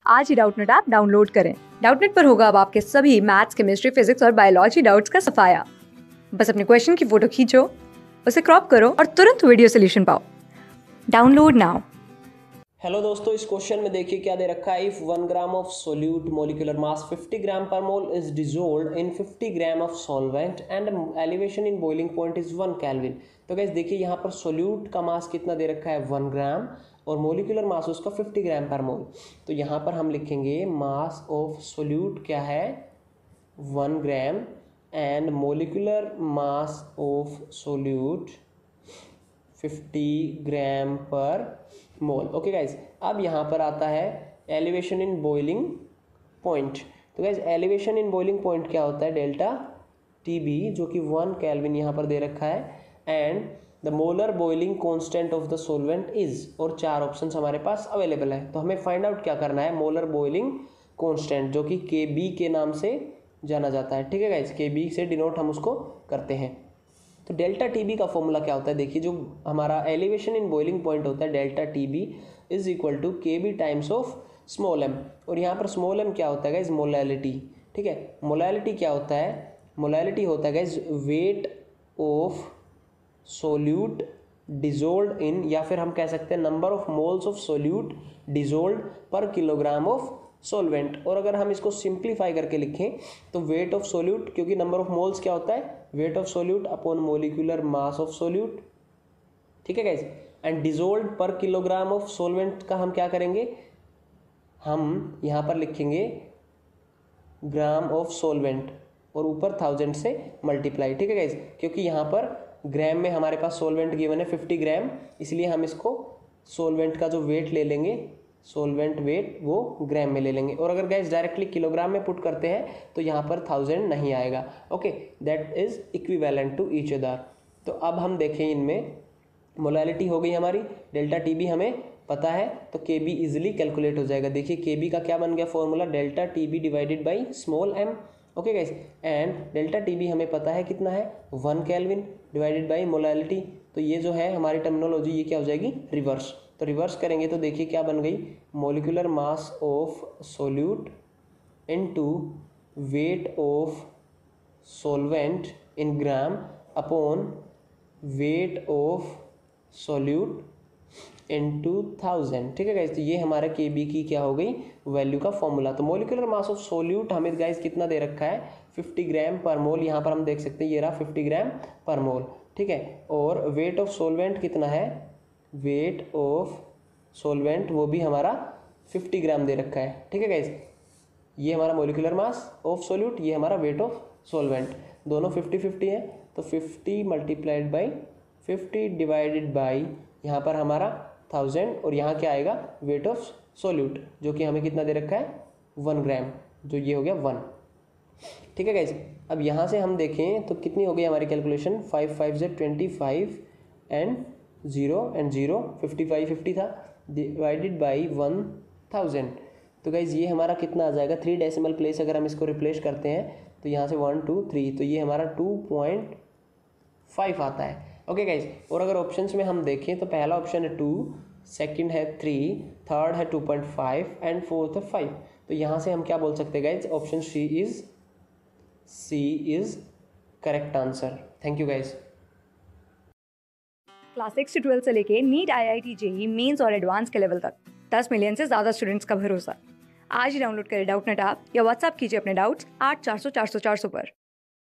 आज ही Doubtnut app download करें। डाउटनेट पर होगा अब आपके सभी मैथ्स, केमिस्ट्री, फिजिक्स और बायोलॉजी डाउट्स का सफाया। बस अपने क्वेश्चन की फोटो खींचो, उसे क्रॉप करो और तुरंत वीडियो सोल्यूशन पाओ। Download now. हेलो दोस्तों, इस क्वेश्चन में देखिए क्या दे रखा है। If 1 gram of solute molecular mass 50 gram per mole is dissolved in 50 gram of solvent and elevation in boiling point is 1 kelvin. तो गाइस देखिए यहाँ पर सोल्यूट का मास कितना दे रखा है 1 ग्राम और मोलिकुलर मास उसका 50 ग्राम पर मोल। तो यहाँ पर हम लिखेंगे मास ऑफ सोल्यूट क्या है 1 gram and molecular mass of solute 50 gram per mole. Okay guys, अब यहाँ पर आता है एलिवेशन इन बॉइलिंग पॉइंट। तो guys elevation in boiling point क्या होता है डेल्टा टी बी, जो कि 1 केल्विन यहाँ पर दे रखा है, and the molar boiling constant of the solvent is, और 4 ऑप्शन हमारे पास अवेलेबल है। तो हमें फाइंड आउट क्या करना है, मोलर बॉइलिंग कॉन्स्टेंट जो कि के बी के नाम से जाना जाता है। ठीक है गाइज, के बी से डिनोट हम उसको करते हैं। तो डेल्टा टी बी का फॉर्मूला क्या होता है, देखिए जो हमारा एलिवेशन इन बॉइलिंग पॉइंट होता है delta T B is equal to K B times of small M. और यहाँ पर स्मॉल एम क्या होता है गाइज, मोलैलिटी। ठीक है, मोलैलिटी क्या होता है, मोलैलिटी होता है guys weight of solute dissolved in, या फिर हम कह सकते हैं number of moles of solute dissolved per kilogram of solvent. और अगर हम इसको सिंप्लीफाई करके लिखें तो वेट ऑफ सोल्यूट, क्योंकि नंबर ऑफ मोल्स क्या होता है weight of solute upon molecular mass of solute. ठीक है guys, and dissolved per kilogram of solvent का हम क्या करेंगे, हम यहाँ पर लिखेंगे ग्राम ऑफ सॉल्वेंट और ऊपर 1000 से मल्टीप्लाई। ठीक है गाइस, क्योंकि यहाँ पर ग्राम में हमारे पास सॉल्वेंट गिवन है 50 ग्राम, इसलिए हम इसको सॉल्वेंट का जो वेट ले लेंगे, सॉल्वेंट वेट वो ग्राम में ले लेंगे। और अगर गाइस डायरेक्टली किलोग्राम में पुट करते हैं तो यहाँ पर 1000 नहीं आएगा। Okay, that is equivalent to each other. तो अब हम देखें इनमें मोलैलिटी हो गई हमारी, डेल्टा टी बी हमें पता है, तो के बी इजिली कैलकुलेट हो जाएगा। देखिए के बी का क्या बन गया formula, delta T B divided by small M. Okay guys, and delta T B हमें पता है कितना है 1 केल्विन डिवाइडेड बाई मोलैलिटी। तो ये जो है हमारी टर्मिनोलॉजी ये क्या हो जाएगी रिवर्स। तो रिवर्स करेंगे तो देखिए क्या बन गई, molecular mass of solute into weight of solvent in gram upon weight of solute into 1000। ठीक है गाइस, तो ये हमारा के बी की क्या हो गई वैल्यू का फॉर्मूला। तो मोलिकुलर मास ऑफ सोल्यूट हमें गाइस कितना दे रखा है 50 ग्राम पर मोल, यहाँ पर हम देख सकते हैं ये रहा 50 ग्राम पर मोल। ठीक है, और वेट ऑफ सोल्वेंट कितना है, वेट ऑफ सोल्वेंट वो भी हमारा 50 ग्राम दे रखा है। ठीक है गाइस, ये हमारा मोलिकुलर मास ऑफ सोल्यूट, ये हमारा वेट ऑफ सोल्वेंट, दोनों 50-50 है। तो 50 मल्टीप्लाइड बाई 50 डिवाइडेड बाई यहाँ पर हमारा 1000, और यहाँ क्या आएगा वेट ऑफ सोल्यूट जो कि हमें कितना दे रखा है 1 ग्राम, जो ये हो गया 1। ठीक है गाइस, अब यहाँ से हम देखें तो कितनी हो गई हमारी कैलकुलेशन, 5 5 से 25 एंड 0 एंड 0 55 50 था डिवाइडेड बाई 1000। तो गाइज ये हमारा कितना आ जाएगा 3 डेसिमल प्लेस अगर हम इसको रिप्लेस करते हैं तो यहाँ से 1 2 3, तो ये हमारा 2.5 आता है। ओके गाइज, और अगर ऑप्शंस में हम देखें तो पहला ऑप्शन है 2, सेकंड है 3, थर्ड है 2.5 एंड फोर्थ है 5। तो यहाँ से हम क्या बोल सकते हैं guys, option C is correct answer. Thank you guys. Class 6 से 12 से लेके नीट, IIT, JEE मेंस और एडवांस के लेवल तक 10 मिलियन से ज्यादा स्टूडेंट्स का भरोसा। आज ही डाउनलोड करें डाउटनेट ऐप या व्हाट्सएप कीजिए अपने डाउट्स 8400 400 400 पर।